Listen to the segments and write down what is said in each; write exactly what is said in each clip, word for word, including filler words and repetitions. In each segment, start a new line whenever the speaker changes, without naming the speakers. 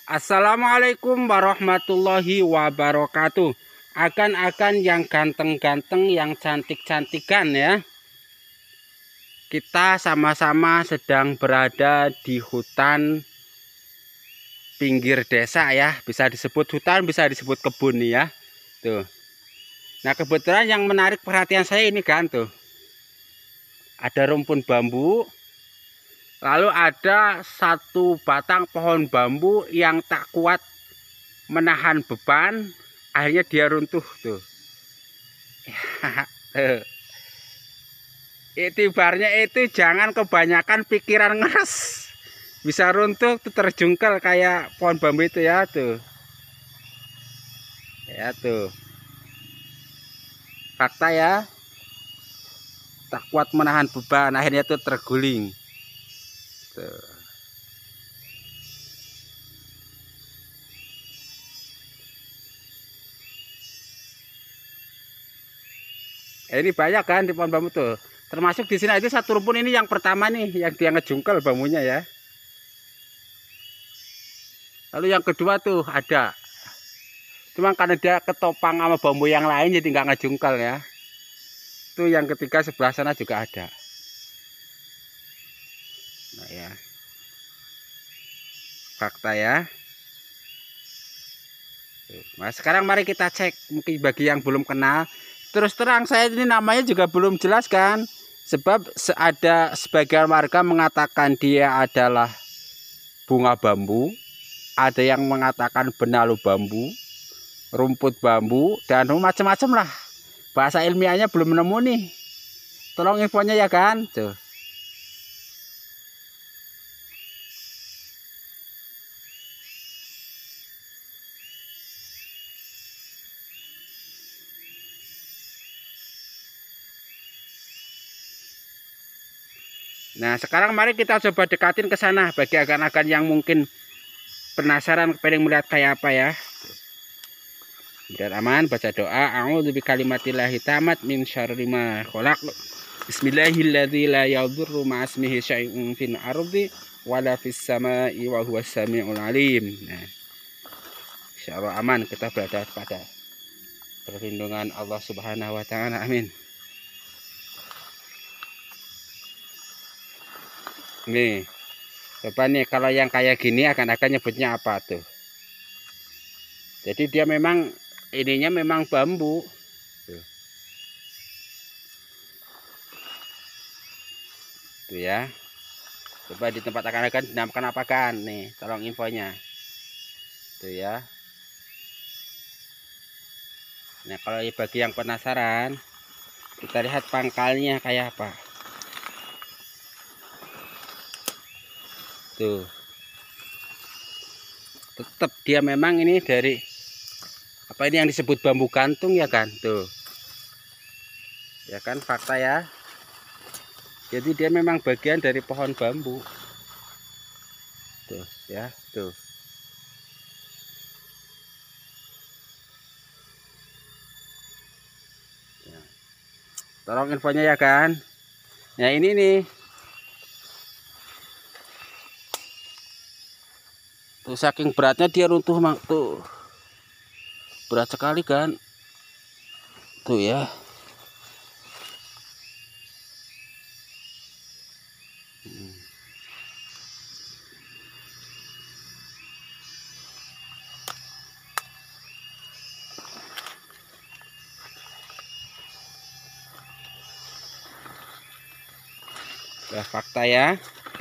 Assalamualaikum warahmatullahi wabarakatuh. Akan-akan yang ganteng-ganteng, yang cantik-cantikan ya. Kita sama-sama sedang berada di hutan pinggir desa ya. Bisa disebut hutan, bisa disebut kebun nih ya. Tuh. Nah, kebetulan yang menarik perhatian saya ini kan tuh. Ada rumpun bambu. Lalu ada satu batang pohon bambu yang tak kuat menahan beban, akhirnya dia runtuh tuh. Tuh. Itibarnya itu jangan kebanyakan pikiran ngeres, bisa runtuh tuh, terjungkel kayak pohon bambu itu ya tuh. Ya tuh. Fakta ya. Tak kuat menahan beban, akhirnya tuh terguling. Tuh. Ini banyak kan di pohon bambu tuh. Termasuk di sini itu satu rumpun ini yang pertama nih, yang dia ngejungkel bambunya ya. Lalu yang kedua tuh ada. Cuma karena dia ketopang sama bambu yang lain jadi nggak ngejungkel ya. Itu yang ketiga sebelah sana juga ada. Nah ya. Fakta ya. Nah, sekarang mari kita cek, mungkin bagi yang belum kenal. Terus terang saya ini namanya juga belum jelas kan. Sebab ada sebagian warga mengatakan dia adalah bunga bambu, ada yang mengatakan benalu bambu, rumput bambu, dan macam-macam lah. Bahasa ilmiahnya belum nemu nih. Tolong infonya ya kan. Tuh. Nah, sekarang mari kita coba dekatin ke sana bagi akan-akan yang mungkin penasaran pengen melihat kayak apa ya. Biar aman, baca doa. A'udzu bikalimatillahi tamat min syarri ma khalaq. Bismillahirrahmanirrahim. La yadurru ma'asmihi syai'un fil ardi wala fis sama'i wa huwas samiul alim. Nah, insyaallah aman, kita berada pada perlindungan Allah Subhanahu wa taala. Amin. Nih, coba nih kalau yang kayak gini akan-akan nyebutnya apa tuh? Jadi dia memang ininya memang bambu. Tuh, tuh ya. Coba di tempat akan-akan dinamakan apa kan? Nih, tolong infonya. Tuh ya. Nah, kalau bagi yang penasaran, kita lihat pangkalnya kayak apa. Tuh. Tetap dia memang ini dari apa ini yang disebut bambu gantung ya kan. Tuh. Ya kan, fakta ya. Jadi dia memang bagian dari pohon bambu. Tuh ya, tuh. Ya. Tolong infonya ya kan. Nah, ini nih. Tuh saking beratnya dia runtuh mak tuh. Berat sekali kan. Tuh ya. Hmm. Ya, fakta ya.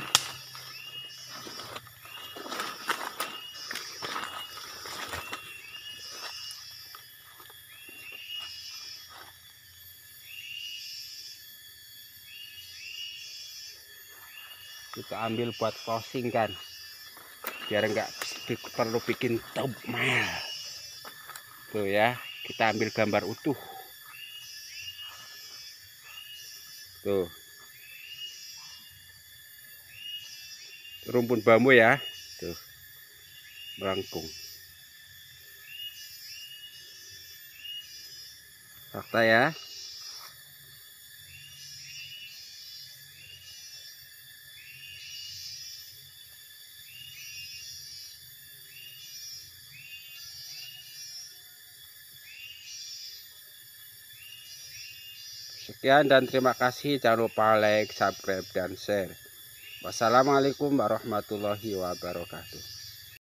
Kita ambil buat closing kan, biar enggak perlu bikin thumbnail. Tuh ya, kita ambil gambar utuh. Tuh, rumpun bambu ya. Tuh, melengkung. Fakta ya. Sekian dan terima kasih. Jangan lupa like, subscribe, dan share. Wassalamualaikum warahmatullahi wabarakatuh.